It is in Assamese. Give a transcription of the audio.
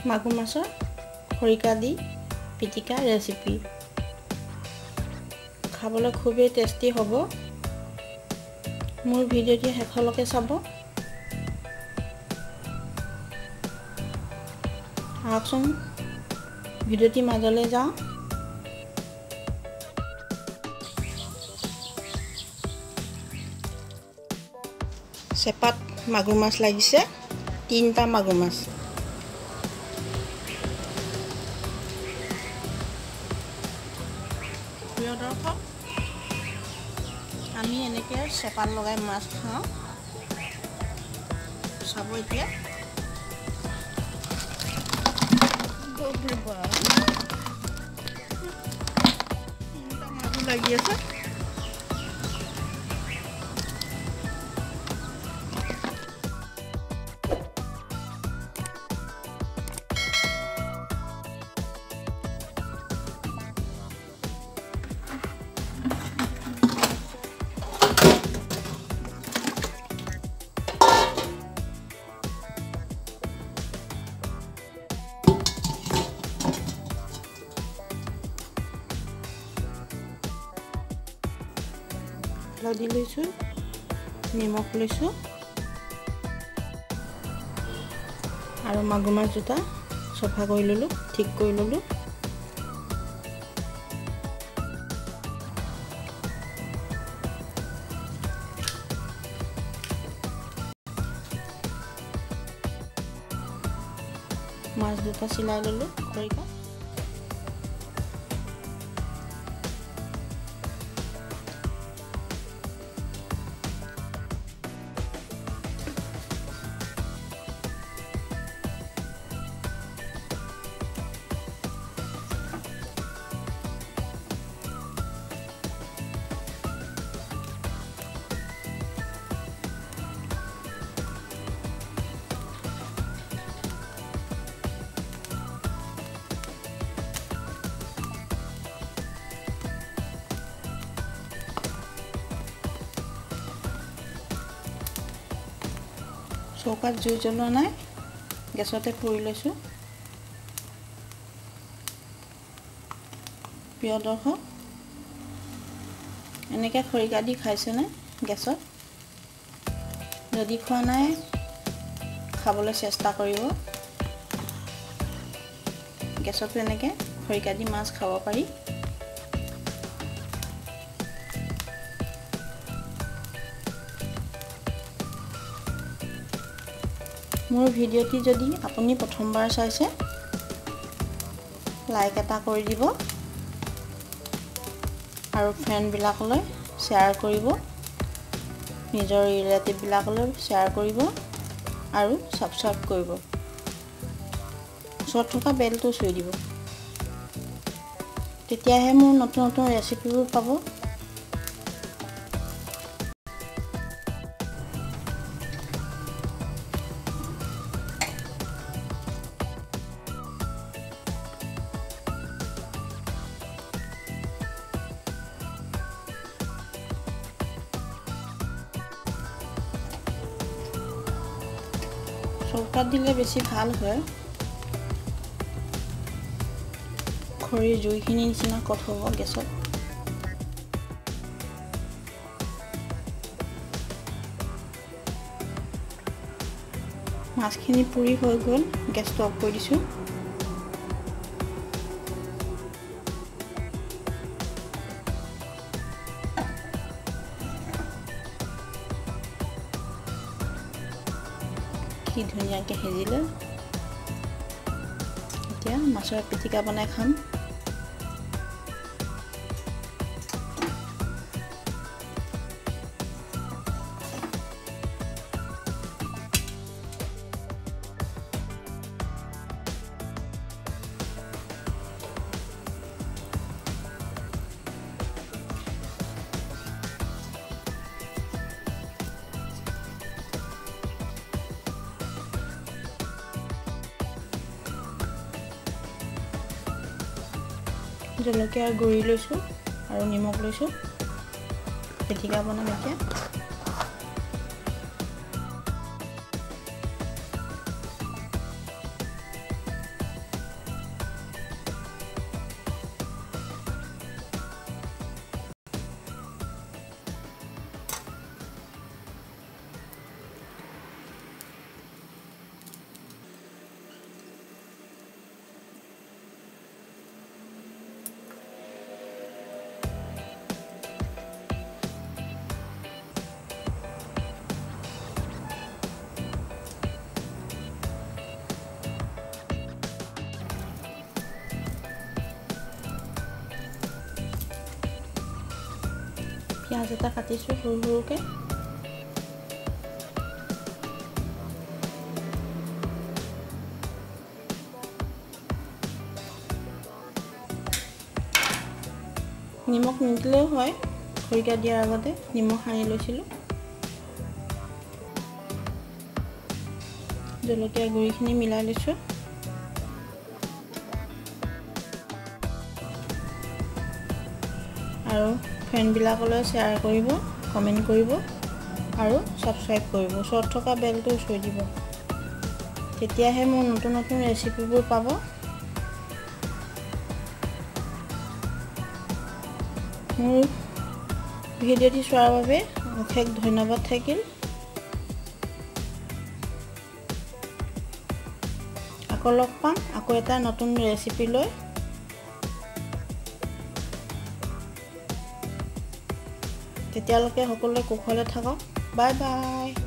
মাগুৰ মাছৰ খৰিকা দি পিটিকা ৰেচিপি খাবলৈ খুবেই টেষ্টি হ'ব। মোৰ ভিডিঅ'টি শেষলৈকে চাব। আহকচোন ভিডিঅ'টি মাজলৈ যাওঁ। চেপাত মাগুৰ মাছ লাগিছে, 3টা মাগুৰ মাছ। প্ৰিয় দৰ্শক, আমি এনেকৈ চেপাত লগাই মাছ খাওঁ। চাব এতিয়া। মাগুৰ লাগি আছে। হালধি লৈছোঁ, নিমখ লৈছোঁ আৰু মাগুৰ মাছ দুটা চফা কৰি ল'লোঁ, ঠিক কৰি ল'লোঁ। মাছ দুটা চিলাই ল'লোঁ খৰিকা। চৌকাত জুই জ্বলোৱা নাই, গেছতে পুৰি লৈছোঁ। প্ৰিয় দৰ্শক, এনেকৈ খৰিকা দি খাইছেনে গেছত? যদি খোৱা নাই খাবলৈ চেষ্টা কৰিব। গেছতো এনেকৈ খৰিকা দি মাছ খাব পাৰি। মোৰ ভিডিঅ'টি যদি আপুনি প্ৰথমবাৰ চাইছে, লাইক এটা কৰি দিব আৰু ফ্ৰেণ্ডবিলাকলৈ শ্বেয়াৰ কৰিব, নিজৰ ৰিলেটিভবিলাকলৈ শ্বেয়াৰ কৰিব আৰু ছাবস্ক্ৰাইব কৰিব। ওচৰত থকা বেলটো চুই দিব, তেতিয়াহে মোৰ নতুন নতুন ৰেচিপিবোৰ পাব। চৌকাত দিলে বেছি ভাল হয়, খৰিৰ জুইখিনি নিচিনা কট হ'ব গেছত। মাছখিনি পুৰি হৈ গ'ল, গেছটো অফ কৰি দিছোঁ। কি ধুনীয়াকৈ সিজিলে। এতিয়া মাছৰ পিটিকা বনাই খাম। জলকীয়াৰ গুড়ি লৈছোঁ আৰু নিমখ লৈছোঁ। পিটিকা বনাম এতিয়া। পিঁয়াজ এটা কাটিছোঁ সৰু সৰুকৈ। নিমখ নিদিলেও হয়, খৰিকা দিয়াৰ আগতে নিমখ সানি লৈছিলোঁ। জলকীয়া গুড়িখিনি মিলাই লৈছোঁ। আৰু ফ্ৰেণ্ডবিলাকলৈ শ্বেয়াৰ কৰিব, কমেণ্ট কৰিব আৰু ছাবস্ক্ৰাইব কৰিব। ওচৰত থকা বেলটো চুই দিব, তেতিয়াহে মোৰ নতুন নতুন ৰেচিপিবোৰ পাব। মোৰ ভিডিঅ'টি চোৱাৰ বাবে অশেষ ধন্যবাদ থাকিল। আকৌ লগ পাম আকৌ এটা নতুন ৰেচিপি লৈ। তেতিয়ালৈকে সকলোৱে কুশলে থাকক। Bye bye.